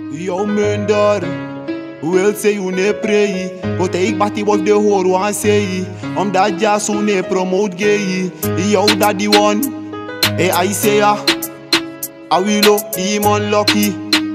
Yo minder, wil say you ne pray, but ik bati wat de hoor wan say, omdat ja so ne promote gay. Yo that the one, I say ya, Awilo, Demon Lucky,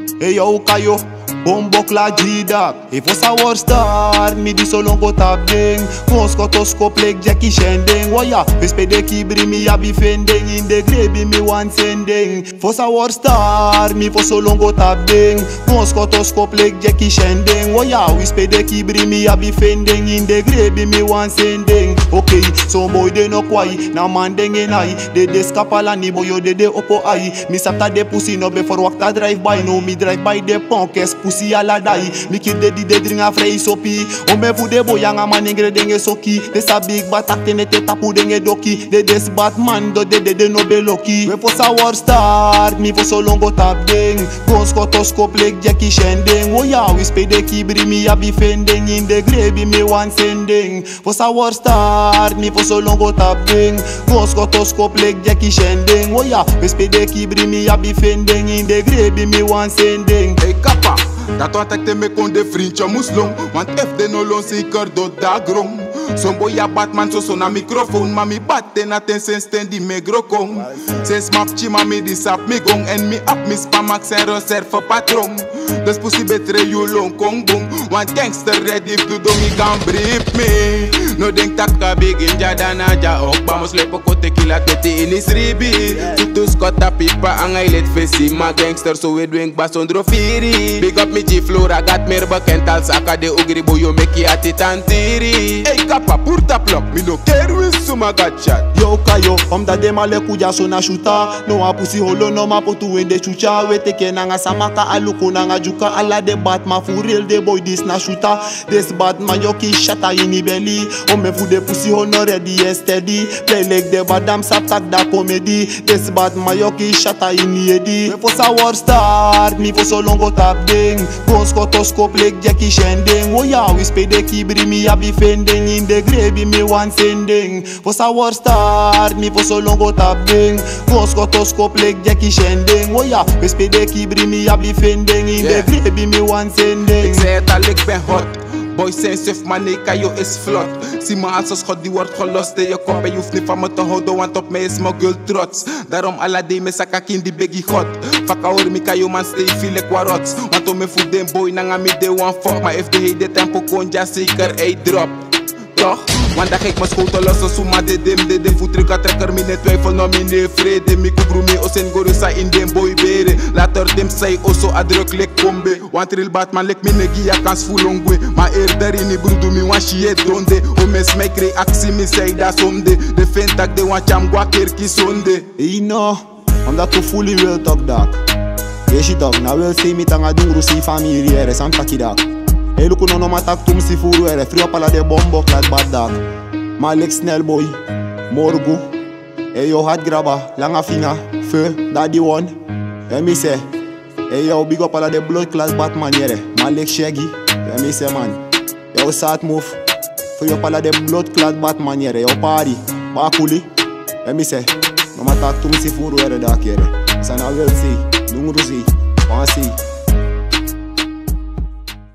yo kayo. Bombokla G-Dap. If was a war star, mi di so long go tap ding. Konskotoscope like Jackie Shending. Waya, vespede ki bri mi a bifending. In the grave mi wan sending. Fos a war star, mi for so long go tap ding. Konskotoscope like Jackie Shending. Waya, vespede ki bri mi a bifending. In the grave mi wan sending. Okay, so boy de no kwai, na man ding en ai. De skapala ni boyo de opo ai. Mi sapta de pussy no before wakta drive by. No mi drive by de punkes pussy ala dai. Mi kid de drink a frey sopi. O me fu de boy nga man ingre denge soki. De sa big batak tene te tapu denge doki. De des Batman do de no be loki. We for sa war star, mi for so long go tap ding. Konskotoscope like Jackie Shending. Oh ya, we spade de kibri mi a bifending. In the grave mi wan sending. For sa war star, mi for so long go tap ding. Konskotoscope like Jackie Shending. Oh ya, we spade de kibri mi a bifending. In the grave mi wan sending. Hey kappa, dat wat ik te me kon de vriendje moest long. Want if de no long zeker door da grong. Zo'n boy a Batman so na microfoon. Mami batte na ten sen sten die me grokong. Zes mapchi mami die sap me gong. En mi ap mi spamax en reserve patron. Dus pussy betre you long kong boom. Want gangster ready to do me kan brief me. No denk tak ka begin jadana ja ook. Bamos lepo ko tequila tete in is ribi. Tutus kota pipa angay let fesi. Ma gangster so we doing basondro firi. Big up me G-Flora gat meer bekend als aka de ugri boyo meki ati tantiri. Hey kappa purta plok, mi no care with suma gatchat. Yo kayo, omdat de male kuja so na shuta. No a pussy holo no ma potu in de chucha. We teke nanga samaka aluko nanga juka. Ala de Batman for real de boy this na shuta. This Batman yo ki shata in belly. O me fu de pussy hono ready and steady. Play like the badam sap tak da comedy. This Batman yo ki shata in yedi. Me for sa war star, mi for so long go tap ding. Konskotoscope like Jackie Shending. Oh ya, we spade de kibri mi a bifending. In the grave mi wan sending. For sa war star, mi for so long go tap ding. Konskotoscope like Jackie Shending. Oh ya, we spade de kibri mi a bifending. In the grave mi wan sending. Ik zei het al, ik ben hot. Boys zijn suf, maar nee, kayo is vlot. Zie me als een schot, die wordt gelost in je kop. En je hoeft niet van me te houden, want op mij is mijn girl trots. Daarom alla day me sakak in die biggie god. Faka hoor me kayo man stay feel ik warots. Want om me voet den boy, nanga me de one fuck. Maar if de hele tempo kon, ja zeker, ey drop. Toch? Want dan ga ik mijn schoten lossen, suma de dem voetrika trekker, mi ne twijfel no mi ne vrede. Mi kubru mi osen gorusa in den boy bere. Later dem say oso adruklik kombe. Want real Batman lek mi ne gia kans fulongwe. Maar eerder in die broedu mi wan shie donde. O mes mek reactie mi say da sonde. De ventak de wan cham gwa kerki sonde. No, omdat tu fully wil talk dak. Yeshi talk, na wil say mi tanga dung rusi familie ere sam taki dak. Hey, look no matak tum si furu ere frio pala de bombo klad bad dag. Malik snel boy, morgu. Hey yo hard grabber, langa finger, feu, that the one. Let me say, hey yo big up pala de blood class Batman here. Malik shaggy, let me say man. Yo start move, frio pala de blood class Batman here. Yo party, bakuli. Let me say, no matak tum si furu ere dak here. Sana will see, dung rusi, wansi.